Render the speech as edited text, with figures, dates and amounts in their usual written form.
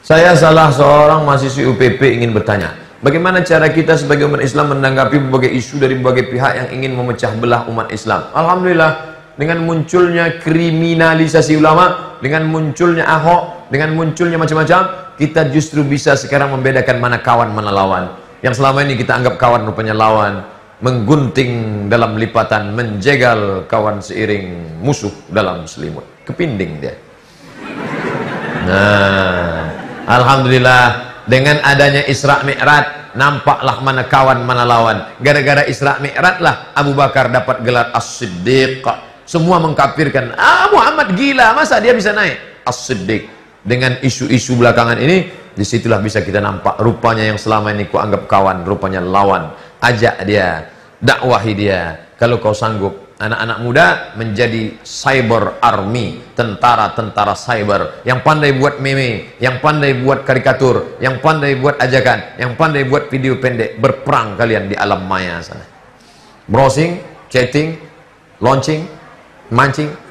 Saya salah seorang mahasiswi UPP ingin bertanya, bagaimana cara kita sebagai umat Islam menanggapi berbagai isu dari berbagai pihak yang ingin memecah belah umat Islam? Alhamdulillah, dengan munculnya kriminalisasi ulama, dengan munculnya Ahok, dengan munculnya macam-macam, kita justru bisa sekarang membedakan mana kawan, mana lawan. Yang selama ini kita anggap kawan, rupanya lawan. Menggunting dalam lipatan, menjegal kawan seiring musuh dalam selimut. Kepinding dia. Nah, alhamdulillah, dengan adanya Isra Mi'raj, nampaklah mana kawan, mana lawan. Gara-gara Isra Mi'raj lah Abu Bakar dapat gelar As-Siddiq. Semua mengkafirkan, Muhammad gila, masa dia bisa naik? As-Siddiq. Dengan isu-isu belakangan ini, disitulah bisa kita nampak rupanya yang selama ini ku anggap kawan, rupanya lawan. Ajak dia, dakwahi dia. Kalau kau sanggup, anak-anak muda menjadi cyber army, tentara-tentara cyber yang pandai buat meme, yang pandai buat karikatur, yang pandai buat ajakan, yang pandai buat video pendek. Berperang kalian di alam maya sana. Browsing, chatting, launching, mancing,